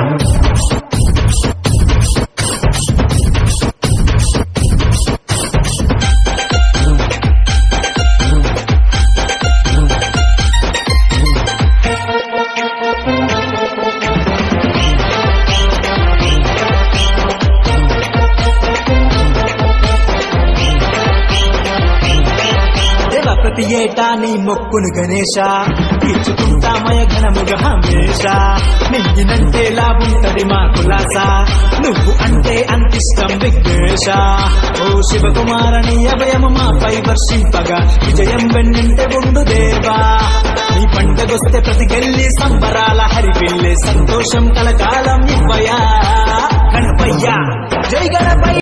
ప్రతి ఏటా నీ మొక్కును గణేశ తీర్చుకుంటామయ ఘనముగా హమేష నిన్నంటే లాభుంటది మా కులాస నువ్వు అంటే అంతిష్టం విఘ్నేశ ఓ శివకుమారని అభయము మాపై వర్షింపగా విజయం వెన్నింటే ఉండు దేవా నీ పండగొస్తే ప్రతి గెల్లి సంబరాల హరివిల్లే సంతోషం కలకాలం ఇవ్వయా గణపయ్య జై గణపయ్య.